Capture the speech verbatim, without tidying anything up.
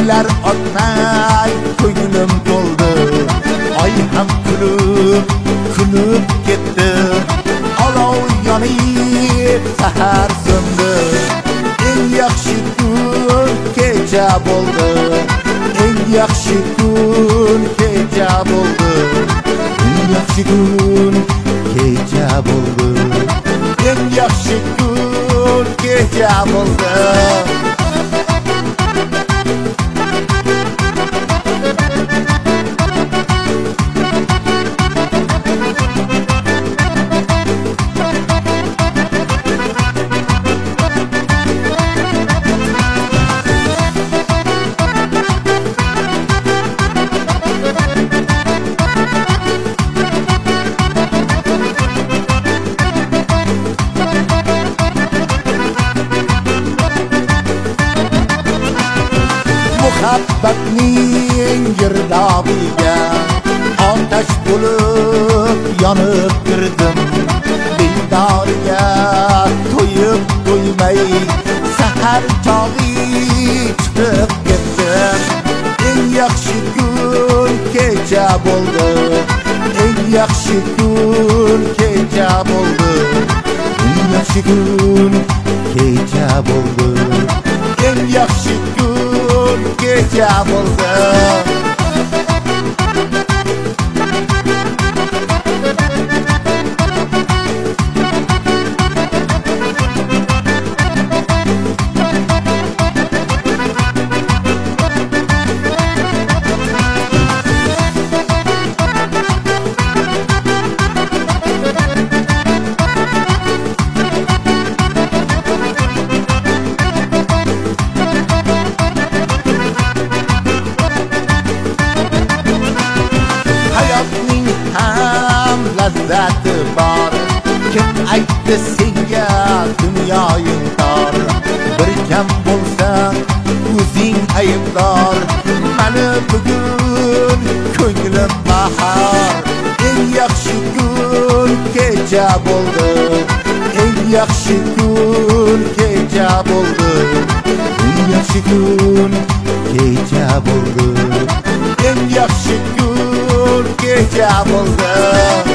oylar o'tmay ko'nglim to'ldi, oy ham kulib kulib ketdi, olov yonib sahar so'ndi. Eng yaxshi kun kecha bo'ldi, eng yaxshi kun kecha bo'ldi, eng yaxshi kun kecha bo'ldi, eng yaxshi kun kecha bo'ldi. Muhabbatning girdob'iga otash bo'lib yonib kirdim, dildoriga to'yib to'ymay sahar chog'i chiqib ketdim. Eng yaxshi kun kecha bo'ldi, eng yaxshi kun kecha bo'ldi, eng yaxshi kun kecha bo'ldi, eng yaxshi kun kecha bo'ldi. Lazzati bor, kim aytdi senga dunyoying tor? Bir kam bo'lsa o'zing aybdor, mani bugun ko'nglim bahor. Eng yaxshi kun kecha bo'ldi, eng yaxshi kun kecha bo'ldi, eng yaxshi kun kecha bo'ldi, eng yaxshi kun kecha bo'ldi.